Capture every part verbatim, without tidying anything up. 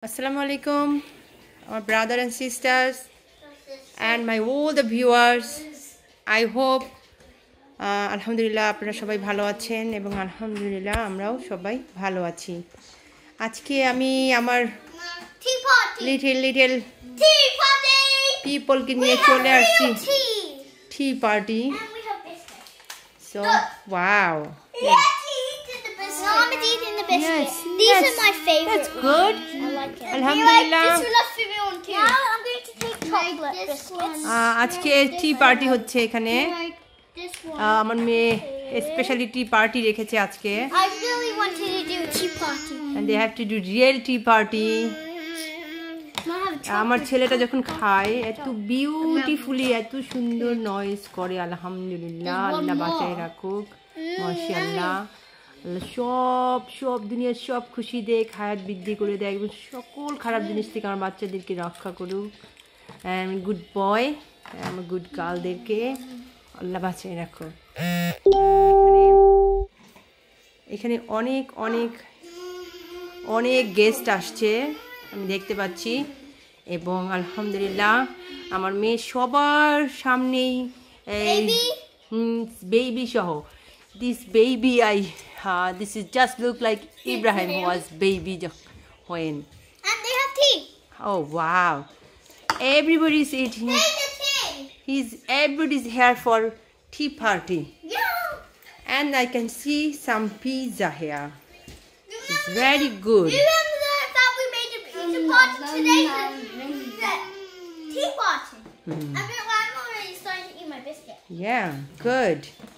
Assalamu alaikum, our brothers and sisters, and my all the viewers. I hope, uh, Alhamdulillah, আপনারা সবাই ভালো আছেন এবং আলহামদুলিল্লাহ আমরাও সবাই ভালো আছি। আজকে আমি আমার লিটল লিটল পিপলকে নিয়ে চলে আসছি tea party. So, wow. Ahmad eating the biscuit. Yes, These yes, are my favorite. That's good. I like it. Alhamdulillah. This will love for me on too. Now I'm going to take chocolate biscuits. আজকে tea party হচ্ছে এখানে। This one. আমার মেয়ে specially tea party রেখেছে আজকে। I really wanted to do a tea party. And they have to do real tea party. আমার ছেলেটা যখন খায় এত বিউটিফুলি এত সুন্দর নয়েজ করে আলহামদুলিল্লাহ, আল্লাহ বাঁচায় রাখুক, মাশাআল্লাহ। সব সব দুনিয়ার সব খুশি দেয়, হায়াত বৃদ্ধি করে দেয় এবং সকল খারাপ জিনিস থেকে আমার বাচ্চাদেরকে রক্ষা করুক। অ্যান্ড গুড বয়, আমার গুড গার্লদেরকে আল্লাহ বাঁচায় রাখো। এখানে অনেক অনেক অনেক গেস্ট আসছে আমি দেখতে পাচ্ছি এবং আলহামদুলিল্লাহ আমার মেয়ে সবার সামনেই বেবি সহ this baby I this is just look like Ibrahim was baby when And they have tea. oh wow, everybody's eating. He's everybody's here for tea party. Yeah. And I can see some pizza here. It's very good. Do you remember that, that we made a pizza party today? The tea party. Hmm. I mean, well, I'm already starting to eat my biscuit. Yeah, good.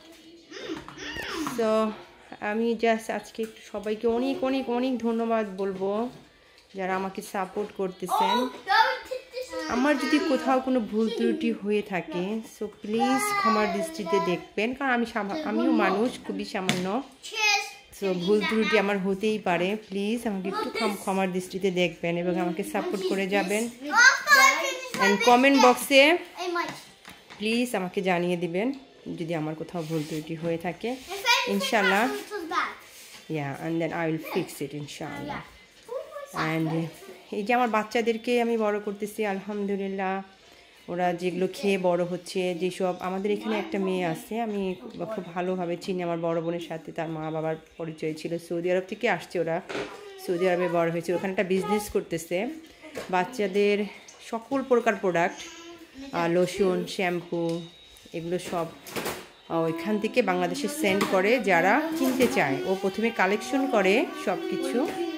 So আমি just আজকে একটু সবাইকে অনেক অনেক অনেক ধন্যবাদ বলবো যারা আমাকে সাপোর্ট করতেছেন। আমার যদি কোথাও কোনো ভুল ত্রুটি হয়ে থাকে সো প্লিজ ক্ষমার দৃষ্টিতে দেখবেন, কারণ আমি আমিও মানুষ, খুবই সামান্য। সো ভুল ত্রুটি আমার হতেই পারে, প্লিজ আমাকে একটু ক্ষমার দৃষ্টিতে দেখবেন এবং আমাকে সাপোর্ট করে যাবেন। অ্যান্ড কমেন্ট বক্সে প্লিজ আমাকে জানিয়ে দিবেন যদি আমার কোথাও ভুল ত্রুটি হয়ে থাকে, ইনশাল্লাহ। Yeah, and then I will fix it ইনশাল্লাহ। অ্যান্ড এই যে আমার বাচ্চাদেরকে আমি বড় করতেছি আলহামদুলিল্লাহ, ওরা যেগুলো খেয়ে বড় হচ্ছে, যেসব আমাদের এখানে একটা মেয়ে আছে আমি খুব ভালোভাবে চিনি, আমার বড় বোনের সাথে তার মা বাবার পরিচয় ছিল, সৌদি আরব থেকে আসছে, ওরা সৌদি আরবে বড় হয়েছে, ওখানে একটা বিজনেস করতেছে বাচ্চাদের সকল প্রকার প্রোডাক্ট, লোশন, শ্যাম্পু, এগুলো সব ওইখান থেকে বাংলাদেশে সেন্ড করে যারা কিনতে চায়। ও প্রথমে কালেকশন করে সব কিছু,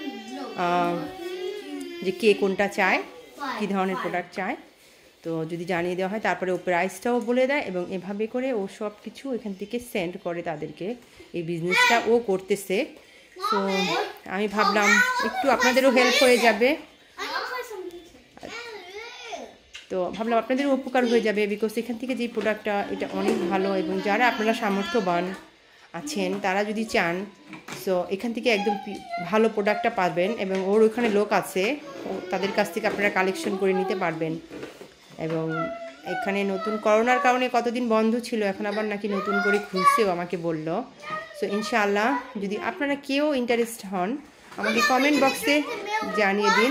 যে কে কোনটা চায়, কী ধরনের প্রোডাক্ট চায়, তো যদি জানিয়ে দেওয়া হয় তারপরে ও প্রাইসটাও বলে দেয় এবং এভাবে করে ও সব কিছু ওইখান থেকে সেন্ড করে তাদেরকে। এই বিজনেসটা ও করতেছে। তো আমি ভাবলাম একটু আপনাদেরও হেল্প হয়ে যাবে, তো ভাবলাম আপনাদের উপকার হয়ে যাবে, বিকজ এখান থেকে যে প্রোডাক্টটা এটা অনেক ভালো এবং যারা আপনারা সামর্থ্যবান আছেন তারা যদি চান সো এখান থেকে একদম ভালো প্রোডাক্টটা পাবেন এবং ওর ওখানে লোক আছে, তাদের কাছ থেকে আপনারা কালেকশন করে নিতে পারবেন। এবং এখানে নতুন করোনার কারণে কতদিন বন্ধ ছিল, এখন আবার নাকি নতুন করে খুলছেও আমাকে বলল। সো ইনশাআল্লাহ যদি আপনারা কেউ ইন্টারেস্ট হন আমাকে কমেন্ট বক্সে জানিয়ে দিন।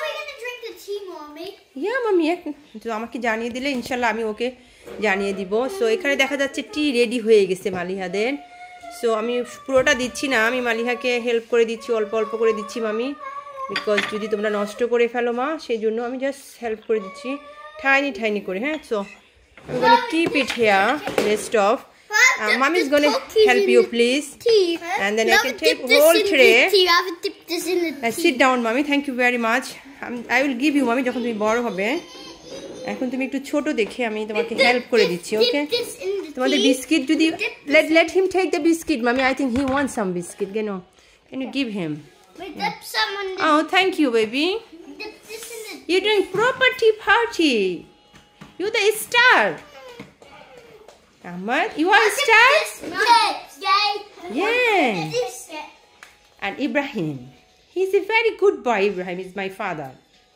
ইয়া মামি, এক তো আমাকে জানিয়ে দিলে ইনশাল্লাহ আমি ওকে জানিয়ে দিব। সো এখানে দেখা যাচ্ছে টি রেডি হয়ে গেছে মালিহাদের। সো আমি পুরোটা দিচ্ছি না, আমি মালিহাকে হেল্প করে দিচ্ছি, অল্প অল্প করে দিচ্ছি মামি, বিকজ যদি তোমরা নষ্ট করে ফেলো মা, সেই জন্য আমি জাস্ট হেল্প করে দিচ্ছি ঠাইনি ঠাইনি করে। হ্যাঁ, সো আমি gonna keep it here rest of mommy is going to help you please tea. And then I can take whole tray. Tea. I have to dip this in the tea. Uh, sit down mommy, thank you very much. um, I will give you mommy যখন তুমি বড় হবে, এখন তুমি একটু ছোট দেখে আমি তোমাকে হেল্প করে দিচ্ছি। ওকে, তোমাদের বিস্কিট যদি let let him take the biscuit mommy, I think he wants some biscuit, you know, can you give him? Wait, dip some in the Oh thank you baby, dip this in the you're doing proper tea party, you the star Ahmad, you are a star. Yeah. And Ibrahim, he's a very good boy. Ibrahim is my father.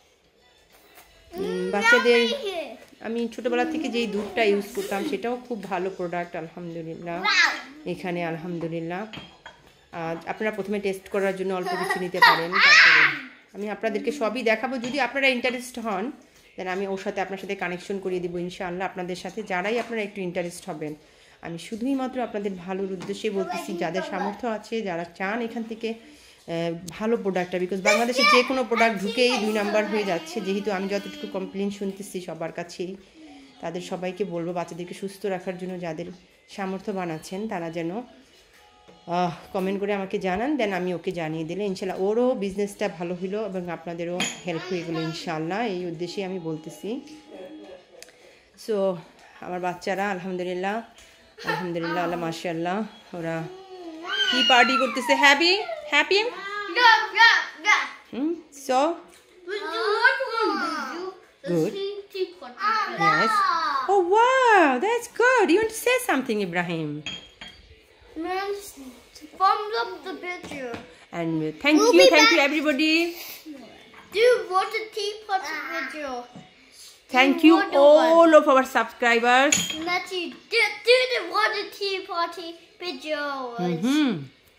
বাচ্চাদের আমি ছোটবেলা থেকে যেই দুধটা use করতাম সেটাও খুব ভালো প্রোডাক্ট আলহামদুলিল্লাহ। এখানে আলহামদুলিল্লাহ আপনারা প্রথমে টেস্ট করার জন্য অল্প কিছু নিতে পারেন, তারপরে আমি আপনাদেরকে সবই দেখাবো। যদি আপনারা ইন্টারেস্ট হন দেন আমি ওর সাথে আপনার সাথে কানেকশন করিয়ে দেবো ইনশাআল্লাহ। আপনাদের সাথে যারাই আপনারা একটু ইন্টারেস্ট হবেন, আমি শুধুই মাত্র আপনাদের ভালোর উদ্দেশ্যে বলতেছি, যাদের সামর্থ্য আছে, যারা চান এখান থেকে ভালো প্রোডাক্টটা, বিকজ বাংলাদেশে যে কোনো প্রোডাক্ট ঢুকেই দুই নাম্বার হয়ে যাচ্ছে। যেহেতু আমি যতটুকু কমপ্লেন শুনতেছি সবার কাছেই, তাদের সবাইকে বলবো বাচ্চাদেরকে সুস্থ রাখার জন্য যাদের সামর্থ্য বানাচ্ছেন তারা যেন কমেন্ট করে আমাকে জানান, দেন আমি ওকে জানিয়ে দিলে ইনশাল্লাহ ওরও বিজনেসটা ভালো হলো এবং আপনাদেরও হেল্প হয়ে গেলো ইনশাল্লাহ। এই উদ্দেশ্যে আমি বলতেছি। সো আমার বাচ্চারা আলহামদুলিল্লাহ আলহামদুলিল্লাহ আল্লাহ মাশাআল্লাহ, ওরা কি পার্টি করতেছে। Happy happy hmm so good. Yes. Oh wow, that's good. You want to say something, Ibrahim? Thumbs up the video. And uh, thank We'll you, be thank back. you everybody. Do water teapot video. Thank Do you water all one. of our subscribers. Let's do, do the water teapot video. Mm-hmm.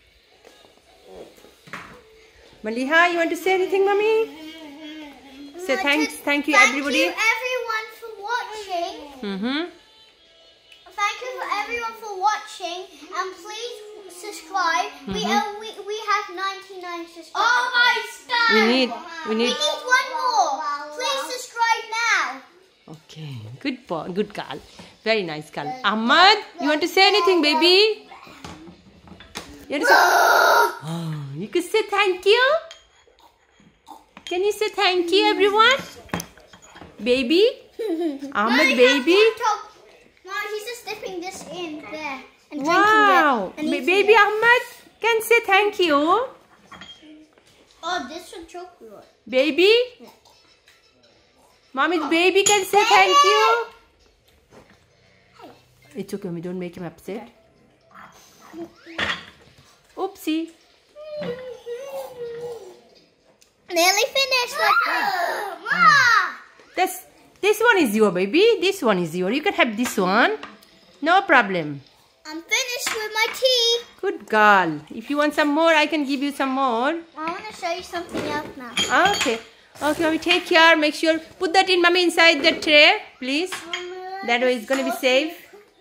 Maleeha, you want to say anything, mommy? Say thanks, thank you everybody. Thank you everyone for watching. Mm-hmm. Thank you for everyone for watching, and please subscribe. Mm-hmm. We uh, we we have ninety-nine subscribers. Oh my God! We need we need. We need one more. Please subscribe now. Okay, good boy, good girl, very nice girl. Ahmad, you want to say anything, baby? You want to say? Oh, you could say thank you. Can you say thank you, everyone? Baby, Ahmad, baby. Mom, he's just dipping this in there and Wow, drinking it. And Ba- baby it. Ahmad can say thank you. Oh, this one chocolate. Baby, mommy's baby can say thank you. It's okay, we don't make him upset. Oopsie. Nearly finished. Mom. This this one is your baby. This one is your. You can have this one. No problem. I'm finished with my tea. Good girl. If you want some more, I can give you some more. I want to show you something else now. Okay. Okay, mommy, take care. Make sure put that in, mommy, inside the tray, please. That way it's gonna be safe.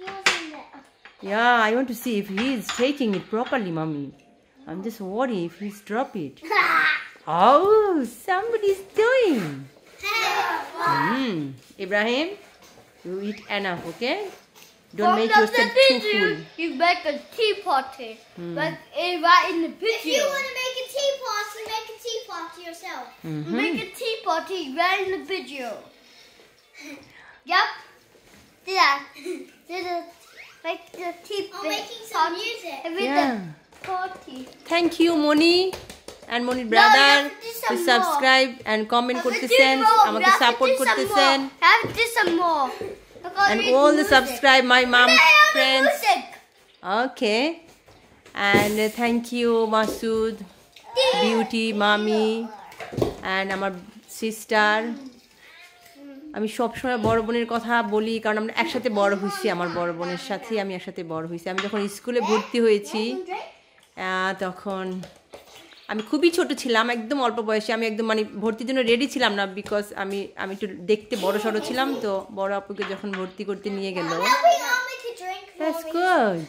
Yeah, I want to see if he is taking it properly, mommy. I'm just worried if he's drop it. Oh, somebody's doing. Hmm. Ibrahim, you eat enough, okay? Don't make yourself too full. You make a tea party. Hmm. Like right in the video. If you want to make a tea party, make a tea party yourself. Mm-hmm. Make a tea party right in the video. Yep. Do that. Do the make the tea party. I'm making some music. With Yeah. the party. Thank you, Moni and Moni brother. No, you have to do some to subscribe more. And comment করতেছেন, আমাকে support করতেছেন. Have to do some more. And all the subscribe my mom friends. Music. Okay. And uh, thank you, Masood, Beauty, Mommy, and আমার sister. আমি সবসময় বড় বোনের কথা বলি কারণ আমরা একসাথে বড় হয়েছি। আমার বড় বোনের সাথে আমি একসাথে বড় হয়েছি। আমি যখন স্কুলে ভর্তি হয়েছি তখন আমি খুবই ছোট ছিলাম, একদম অল্প বয়সে। আমি একদম মানে ভর্তির জন্য রেডি ছিলাম না, বিকজ আমি আমি একটু দেখতে বড় সড়ো ছিলাম। তো বড় আপুকে যখন ভর্তি করতে নিয়ে গেল, দ্যাটস গুড,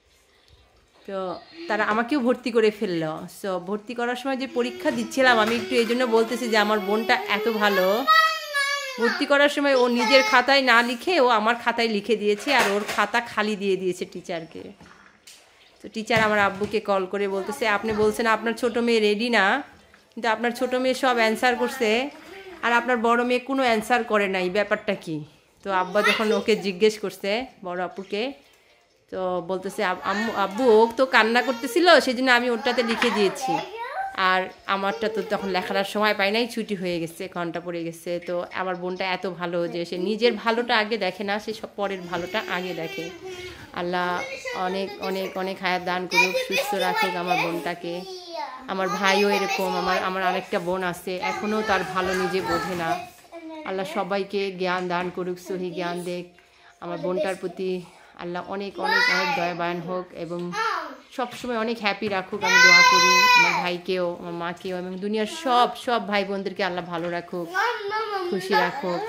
তো তারা আমাকেও ভর্তি করে ফেললো। সো ভর্তি করার সময় যে পরীক্ষা দিচ্ছিলাম, আমি একটু এই জন্য বলতেছি যে আমার বোনটা এত ভালো। ভর্তি করার সময় ও নিজের খাতায় না লিখে ও আমার খাতায় লিখে দিয়েছে, আর ওর খাতা খালি দিয়ে দিয়েছে টিচারকে। তো টিচার আমার আব্বুকে কল করে বলতেছে, আপনি বলছেন আপনার ছোট মেয়ে রেডি না, কিন্তু আপনার ছোট মেয়ে সব অ্যান্সার করছে আর আপনার বড় মেয়ে কোনো অ্যান্সার করে নাই, ব্যাপারটা কি? তো আব্বা যখন ওকে জিজ্ঞেস করছে বড় আপুকে, তো বলতেছে আম্মু আব্বু ও তো কান্না করতেছিল সেই জন্য আমি ওটাতে লিখে দিয়েছি, আর আমারটা তো তখন লেখার সময় পাই নাই, ছুটি হয়ে গেছে, ঘন্টা পড়ে গেছে। তো আমার বোনটা এত ভালো যে সে নিজের ভালোটা আগে দেখে না, সে সব পরের ভালোটা আগে দেখে। আল্লাহ অনেক অনেক অনেক হায়াত দান করুক, সুস্থ রাখুক আমার বোনটাকে। আমার ভাইও এরকম, আমার আমার আরেকটা বোন আছে, এখনও তার ভালো নিজে বোঝে না। আল্লাহ সবাইকে জ্ঞান দান করুক, সহি জ্ঞান দেখ। আমার বোনটার প্রতি আল্লাহ অনেক অনেক অনেক দয়াবান হোক এবং সবসময় অনেক হ্যাপি রাখুক আমি দোয়া করি, আমার ভাইকেও আমার মাকেও এবং দুনিয়ার সব সব ভাই বোনদেরকে আল্লাহ ভালো রাখুক, খুশি রাখুক।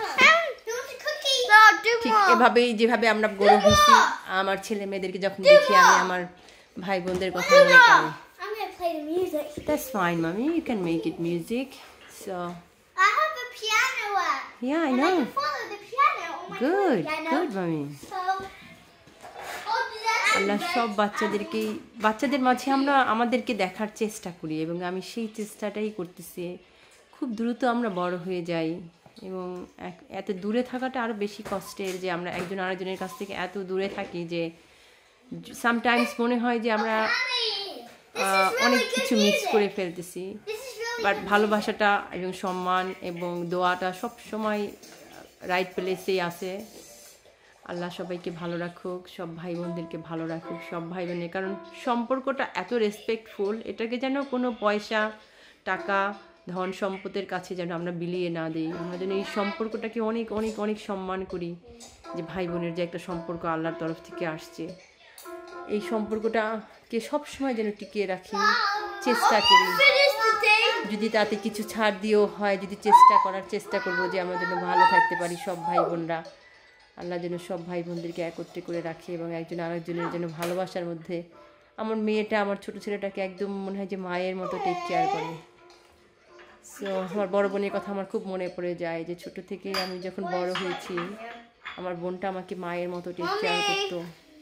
ঠিক এভাবেই যেভাবে আমরা বড় হয়েছি, আমার ছেলে মেয়েদেরকে যখন দেখি আমি আমার ভাই বোনদের কথা মনে করি। That's fine, mommy. You can make it music. So. I have a piano at. Yeah, I and know. I can follow the piano on my Good, piano. good, mommy. So. Oh, that's আল্লাহ সব বাচ্চাদেরকে বাচ্চাদের মাঝে আমরা আমাদেরকে দেখার চেষ্টা করি এবং আমি সেই চেষ্টাটাই করতেছি। খুব দ্রুত আমরা বড় হয়ে যাই এবং এত দূরে থাকাটা আরও বেশি কষ্টের, যে আমরা একজন আরেকজনের কাছ থেকে এত দূরে থাকি যে সামটাইমস মনে হয় যে আমরা অনেক কিছু মিস করে ফেলতেছি। বাট ভালোবাসাটা এবং সম্মান এবং দোয়াটা সব সময় রাইট প্লেসেই আছে। আল্লাহ সবাইকে ভালো রাখুক, সব ভাই বোনদেরকে ভালো রাখুক, সব ভাই বোনের, কারণ সম্পর্কটা এত রেসপেক্টফুল, এটাকে যেন কোনো পয়সা টাকা ধন সম্পদের কাছে যেন আমরা বিলিয়ে না দিই। আমরা যেন এই সম্পর্কটাকে অনেক অনেক অনেক সম্মান করি, যে ভাই বোনের যে একটা সম্পর্ক আল্লাহর তরফ থেকে আসছে, এই সম্পর্কটাকে সবসময় যেন টিকিয়ে রাখি, চেষ্টা করি। যদি তাতে কিছু ছাড় দিয়েও হয়, যদি চেষ্টা করার চেষ্টা করবো যে আমরা যেন ভালো থাকতে পারি সব ভাই বোনরা। আল্লাহ যেন সব ভাই বোনদেরকে একত্রে করে রাখে এবং একজন আরেকজনের যেন ভালোবাসার মধ্যে। আমার মেয়েটা আমার ছোটো ছেলেটাকে একদম মনে হয় যে মায়ের মতো টেক কেয়ার করে। সো আমার বড় বোনের কথা আমার খুব মনে পড়ে যায়, যে ছোটো থেকে আমি যখন বড় হয়েছি আমার বোনটা আমাকে মায়ের মতো টেক কেয়ার করতো।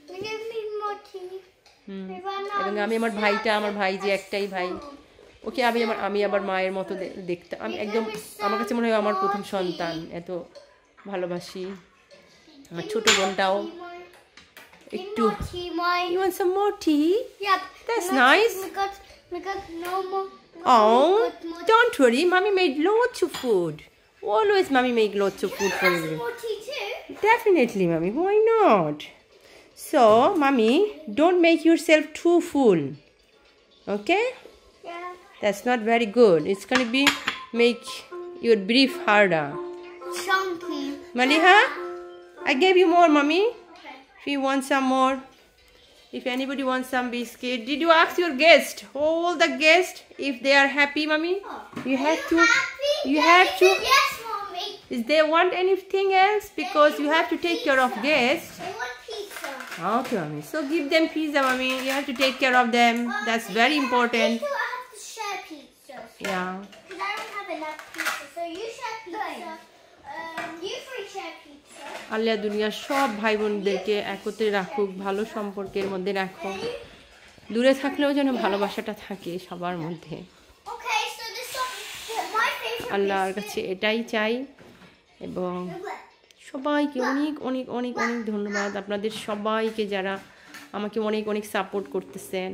হুম এবং আমি আমার ভাইটা, আমার ভাই যে একটাই ভাই, ওকে আমি আমার আমি আবার মায়ের মতো দেখতাম। আমি একদম আমার কাছে মনে হয় আমার প্রথম সন্তান, এত ভালোবাসি। আমার ছোট বোনটাও একটু You want some more tea? Yeah. That's nice. We got, we got no more. Oh, don't worry. Mommy made lots of food. Always mommy make lots of food for you. More tea too. Definitely, mommy. Why not? So, mommy, don't make yourself too full. Okay? Yeah. That's not very good. It's gonna be make your breath harder. Chunky. Maleeha, I gave you more, mommy. Okay. If you want some more, if anybody wants some biscuit, did you ask your guest? All the guests, if they are happy, mommy, you have to. Happy? You Yeah, have they to. said yes, mommy. Is they want anything else? Because you have to take care of guests. They want pizza. Okay, mommy. So give them pizza, mommy. You have to take care of them. That's very important. I thought I have to share pizza. Yeah. Because I don't have enough pizza. So you share pizza. Um, you three share pizza. আল্লাহ দুনিয়ার সব ভাই বোনদেরকে একত্রে রাখুক, ভালো সম্পর্কের মধ্যে রাখুক। দূরে থাকলেও যেন ভালোবাসাটা থাকে সবার মধ্যে। Okay, so this song is my favorite. আল্লাহর কাছে এটাই চাই এবং সবাইকে অনেক অনেক অনেক অনেক ধন্যবাদ আপনাদের সবাইকে যারা আমাকে অনেক অনেক সাপোর্ট করতেছেন।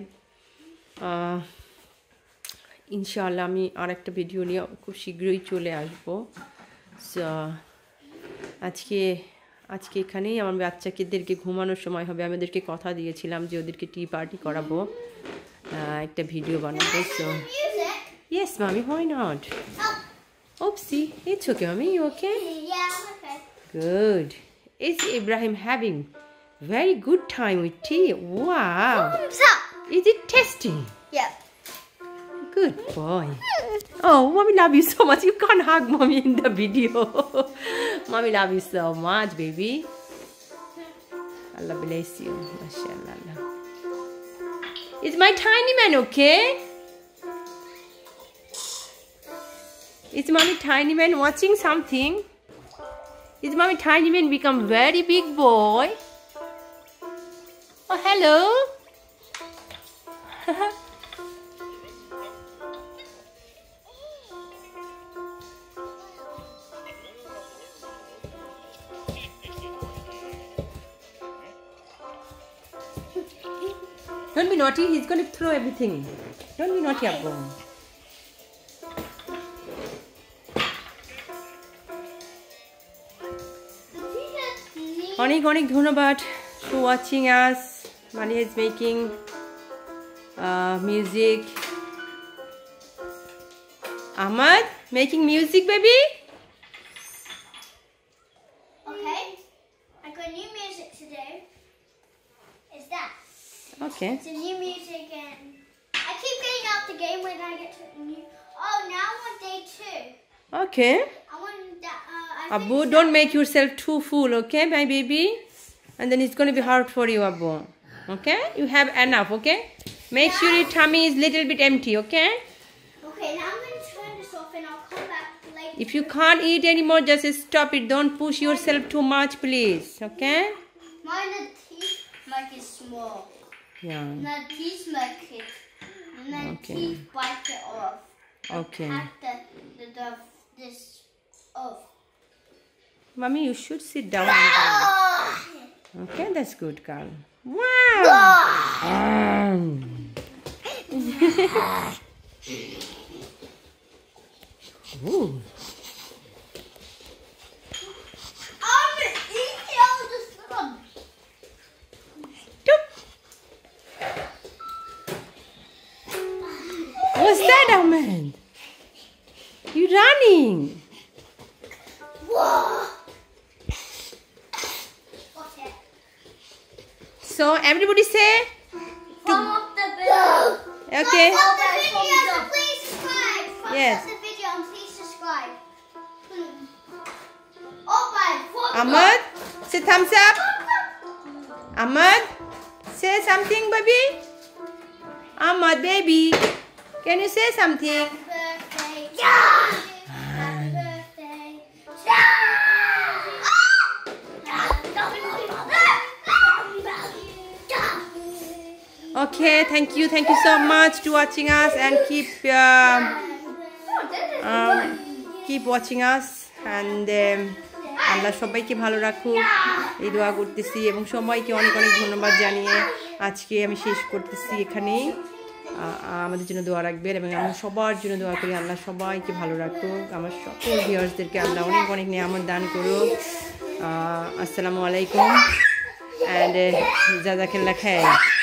ইনশাআল্লাহ আমি আর একটা ভিডিও নিয়ে খুব শীঘ্রই চলে আসবো। সো আজকে আজকে এখানেই আমার বাচ্চাদেরকে ঘুমানোর সময় হবে। আমি ওদেরকে কথা দিয়েছিলাম যে ওদেরকে টি পার্টি করাবো, একটা ভিডিও বানাবো। So yes mommy, why not? Oopsie, it's okay, mommy. You okay? Yeah, I'm okay. Good. Is Ibrahim having very good time with tea? Wow. Thumbs up. Is it tasty? Yeah. Good boy. Oh, mommy love you so much. You can't hug mommy in the video. Mommy love you so much, baby. Allah bless you. MashaAllah. Is my tiny man okay? Is mommy tiny man watching something? Is mommy tiny man become very big boy? Oh, hello. Don't be naughty, he's going to throw everything. Don't be naughty, Abbo. অনেক অনেক ধন্যবাদ for watching us. Maleeha is making uh, music. Ahmad, making music, baby? Okay. I got new music today. Is that? Okay. It's a new music Oh, now I want day two. Okay. I want that. Uh, I Abu, finished don't that. make yourself too full, okay, my baby? And then it's going to be hard for you, Abu. Okay? You have enough, okay? Make sure your tummy is little bit empty, okay? Okay, now I'm going to turn this off and I'll come back later. If you can't eat anymore, just stop it. Don't push yourself too much, please, okay? Mine the teeth make it small. Yeah. And the teeth make it. And then Okay. teeth bite it off. Okay. Have the, the, the this off. Mommy, you should sit down. Okay, that's good, girl. Wow. Um. Ooh. I'm eating all the sun. Toop. What's that, Ahmad? You running? Whoa. Okay. So everybody say, Thumb up the video. okay. Thumbs up the video, so please subscribe. Thumbs Yes. up the video and please subscribe. Oh my God. Ahmad, say thumbs up. Ahmad, say something, baby. Ahmad, baby, can you say something? Happy birthday. Yeah. Happy birthday. Okay, thank you, thank you so much to watching us and keep uh, um, keep watching us and um, আল্লাহ সবাইকে ভালো রাখুক এই দোয়া করতেছি এবং সবাইকে অনেক অনেক ধন্যবাদ জানিয়ে আজকে আমি শেষ করতেছি এখানেই আমাদের জন্য দোয়া রাখবেন এবং আমি সবার জন্য দোয়া করি আল্লাহ সবাইকে ভালো রাখুক আমার সকল ভিউয়ার্সদেরকে আল্লাহ অনেক অনেক নিয়ামত দান করুক আসসালামু আলাইকুম and জাযাকাল্লাহ খাইর